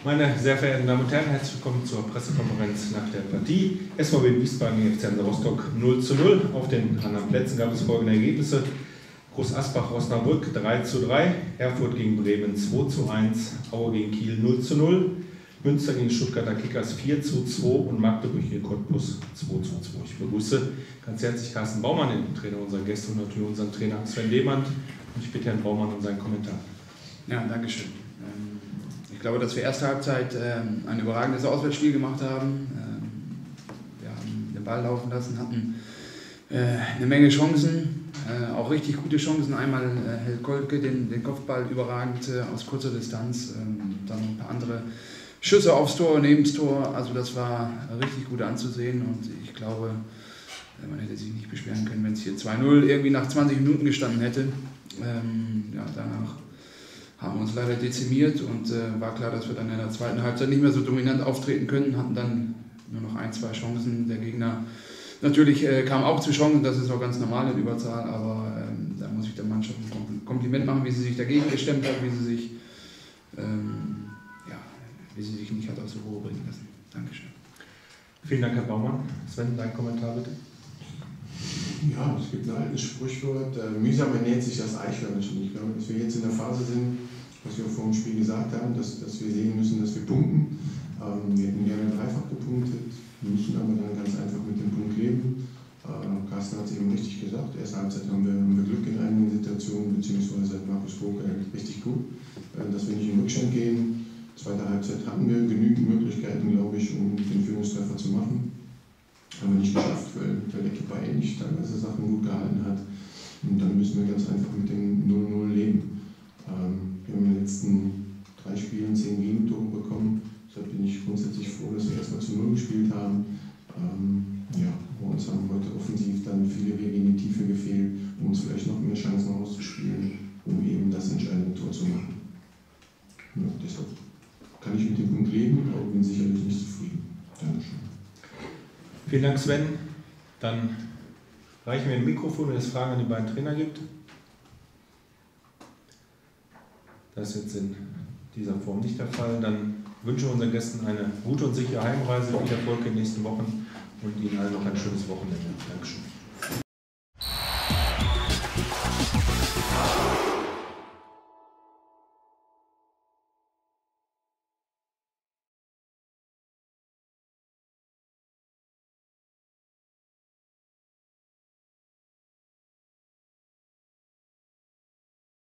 Meine sehr verehrten Damen und Herren, herzlich willkommen zur Pressekonferenz nach der Partie. SVW Wiesbaden gegen FC Hansa Rostock 0:0. Auf den anderen Plätzen gab es folgende Ergebnisse. Groß Asbach Osnabrück 3:3, Erfurt gegen Bremen 2:1, Aue gegen Kiel 0:0, Münster gegen Stuttgarter Kickers 4:2 und Magdeburg gegen Cottbus 2:2. Ich begrüße ganz herzlich Carsten Baumann, den Trainer unserer Gäste, und natürlich unseren Trainer Sven Lehmann. Und ich bitte Herrn Baumann um seinen Kommentar. Ja, danke schön. Ich glaube, dass wir erste Halbzeit ein überragendes Auswärtsspiel gemacht haben. Wir haben den Ball laufen lassen, hatten eine Menge Chancen, auch richtig gute Chancen. Einmal hält Kolke den Kopfball überragend aus kurzer Distanz, dann ein paar andere Schüsse aufs Tor, neben das Tor. Also das war richtig gut anzusehen und ich glaube, man hätte sich nicht beschweren können, wenn es hier 2:0 irgendwie nach 20 Minuten gestanden hätte. Danach haben wir uns leider dezimiert und war klar, dass wir dann in der zweiten Halbzeit nicht mehr so dominant auftreten können, hatten dann nur noch 1-2 Chancen. Der Gegner natürlich kam auch zu Chancen, das ist auch ganz normal in Überzahl, aber da muss ich der Mannschaft ein Kompliment machen, wie sie sich dagegen gestemmt hat, wie sie sich nicht hat aus der Ruhe bringen lassen. Dankeschön. Vielen Dank, Herr Baumann. Sven, dein Kommentar bitte. Ja, es gibt ein altes Sprichwort, mühsam ernährt sich das Eichhörnchen. Ich glaube, dass wir jetzt in der Phase sind, was wir vor dem Spiel gesagt haben, dass wir sehen müssen, dass wir punkten. Wir hätten gerne dreifach gepunktet, müssen aber dann ganz einfach mit dem Punkt leben. Carsten hat es eben richtig gesagt, erste Halbzeit haben wir Glück in einigen Situationen, beziehungsweise hat Markus Boker richtig gut, dass wir nicht in Rückstand gehen. Zweite Halbzeit hatten wir genügend Möglichkeiten, glaube ich, um den Führungstreffer zu machen. Haben wir nicht geschafft, weil der Keeper nicht teilweise Sachen gut gehalten hat. Und dann müssen wir ganz einfach mit dem 0:0 leben. Wir haben in den letzten 3 Spielen 10 Gegentore bekommen. Deshalb bin ich grundsätzlich froh, dass wir erstmal zu 0 gespielt haben. Bei uns haben heute offensiv dann viele Wege in die Tiefe gefehlt, um uns vielleicht noch mehr Chancen auszuspielen, um eben das entscheidende Tor zu machen. Ja, deshalb kann ich mit dem Punkt leben, aber bin sicherlich nicht zufrieden. Dankeschön. Vielen Dank, Sven. Dann reichen wir ein Mikrofon, wenn es Fragen an die beiden Trainer gibt. Das ist jetzt in dieser Form nicht der Fall. Dann wünschen wir unseren Gästen eine gute und sichere Heimreise, viel Erfolg in den nächsten Wochen und Ihnen allen noch ein schönes Wochenende. Dankeschön.